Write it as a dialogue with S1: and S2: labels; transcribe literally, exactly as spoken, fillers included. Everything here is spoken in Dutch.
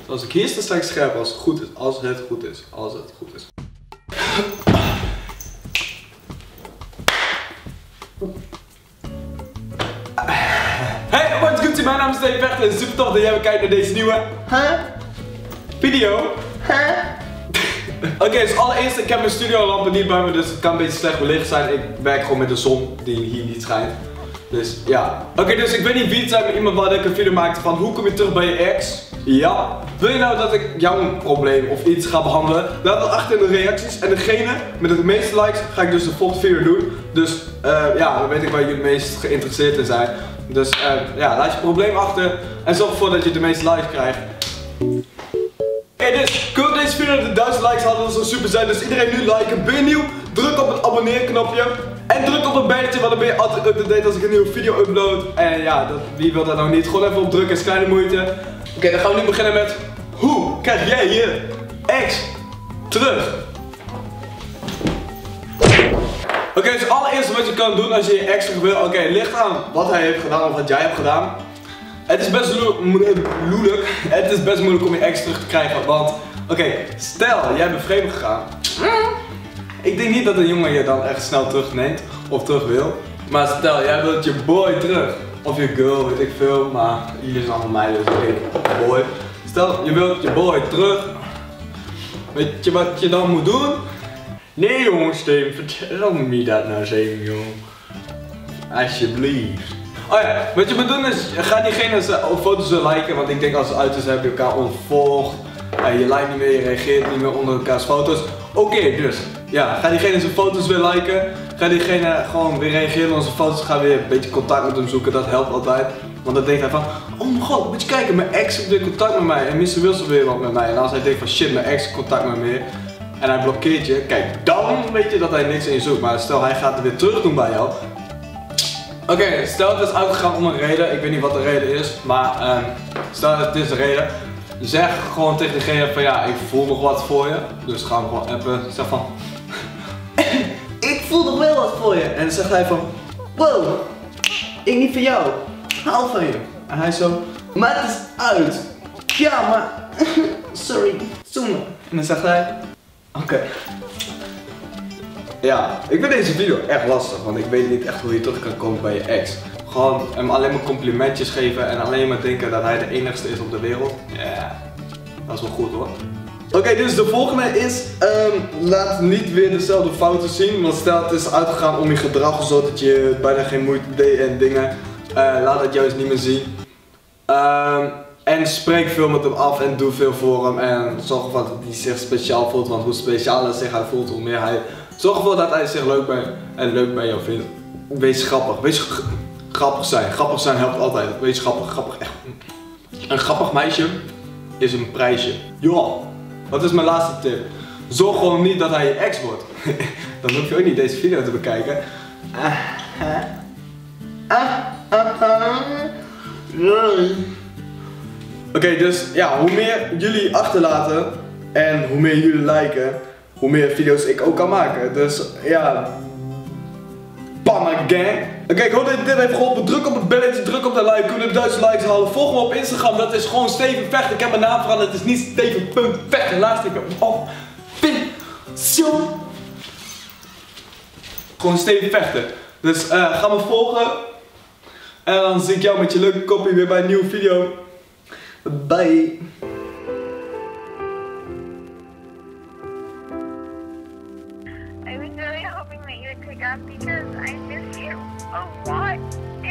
S1: Als ik hier sta, sta ik scherp als het goed is. Als het goed is. Als het goed is. Hey, wat is goed? Mijn naam is Dave Vechter en super tof dat jij weer kijkt naar deze nieuwe huh? video. Huh? Oké, okay, dus allereerst, ik heb mijn studiolampen niet bij me, dus het kan een beetje slecht belicht zijn. Ik werk gewoon met de zon die hier niet schijnt. Dus ja. Oké, okay, dus ik weet niet wie het zijn, maar iemand waar ik een video maakte van hoe kom je terug bij je ex? Ja. Wil je nou dat ik jouw probleem of iets ga behandelen? Laat dat achter in de reacties. En degene met de meeste likes ga ik dus de volgende video doen. Dus uh, ja, dan weet ik waar jullie het meest geïnteresseerd in zijn. Dus uh, ja, laat je probleem achter en zorg ervoor dat je de meeste likes krijgt. Oké, okay, dus ik hoop deze video de duizend likes hadden, dat zou super zijn. Dus iedereen nu liken. Ben je nieuw? Druk op het abonneerknopje. En druk op het belletje, want dan ben je altijd up-to-date als ik een nieuwe video upload. En ja, dat, wie wil dat nou niet? Gewoon even op drukken, is kleine moeite. Oké, okay, dan gaan we nu beginnen met hoe krijg jij je ex terug? Oké, okay, dus allereerst wat je kan doen als je je ex terug wil. Oké, okay, ligt aan wat hij heeft gedaan of wat jij hebt gedaan. Het is best moeilijk. Het is best moeilijk om je ex terug te krijgen, want oké, okay, stel jij bent vreemd gegaan. Ik denk niet dat een jongen je dan echt snel terugneemt of terug wil. Maar stel jij wilt je boy terug of je girl, weet ik veel, maar jullie zijn allemaal meiden, dus ik boy. Stel je wilt je boy terug. Weet je wat je dan moet doen? Nee jongen Steven, vertel me dat nou Steven jongen. Alsjeblieft. Oh ja, wat je moet doen is, ga diegene op foto's liken, want ik denk als ze uit is heb je elkaar ontvolgd. Uh, je lijkt niet meer, je reageert niet meer onder elkaars foto's. Oké, okay, dus ja, ga diegene zijn foto's weer liken. Ga diegene gewoon weer reageren op onze foto's. Ga weer een beetje contact met hem zoeken, dat helpt altijd. Want dan denkt hij van, oh mijn god, moet je kijken, mijn ex heeft weer contact met mij. En mister Wilson weer wat met mij. En als hij denkt van shit, mijn ex heeft contact met me. En hij blokkeert je, kijk, dan weet je dat hij niks in je zoekt. Maar stel hij gaat het weer terug doen bij jou. Oké, okay, stel het is uitgegaan om een reden, ik weet niet wat de reden is, maar uh, stel het is de reden. Zeg gewoon tegen degene van ja, ik voel nog wat voor je. Dus ga hem gewoon appen, zeg van ik voel nog wel wat voor je. En dan zegt hij van wow, ik niet van jou, hou van je. En hij zo, maar het is uit. Ja, maar sorry, zoenen. En dan zegt hij oké. Okay. Ja, ik vind deze video echt lastig, want ik weet niet echt hoe je terug kan komen bij je ex. Gewoon hem alleen maar complimentjes geven en alleen maar denken dat hij de enigste is op de wereld. Ja, yeah, dat is wel goed hoor. Oké, okay, dus de volgende is, um, laat niet weer dezelfde fouten zien. Want stel het is uitgegaan om je gedrag zodat je bijna geen moeite deed en dingen. Uh, laat het juist niet meer zien. Um, En spreek veel met hem af en doe veel voor hem en zorg ervoor dat hij zich speciaal voelt, want hoe specialer zich hij voelt, hoe meer hij... Zorg ervoor dat hij zich leuk bij, en leuk bij jou vindt. Wees grappig, wees grappig zijn. Grappig zijn helpt altijd, wees grappig, grappig echt. Een grappig meisje is een prijsje. Ja, dat is mijn laatste tip. Zorg gewoon niet dat hij je ex wordt. Dan hoef je ook niet deze video te bekijken. Ah, ah, ah, ah. Oké, okay, dus ja, hoe meer jullie achterlaten en hoe meer jullie liken, hoe meer video's ik ook kan maken. Dus ja, Pama gang. Oké, okay, ik hoop dat je dit heeft geholpen. Druk op het belletje, druk op de like, kunnen de duizend likes halen. Volg me op Instagram, dat is gewoon Steven Vechter. Ik heb mijn naam veranderd, het is niet Steven.Vechter. Laatst ik op Vincent. Gewoon Steven Vechter. Dus uh, ga me volgen. En dan zie ik jou met je leuke kopie weer bij een nieuwe video. Bye.
S2: I was really hoping that you would pick up because I miss you a lot.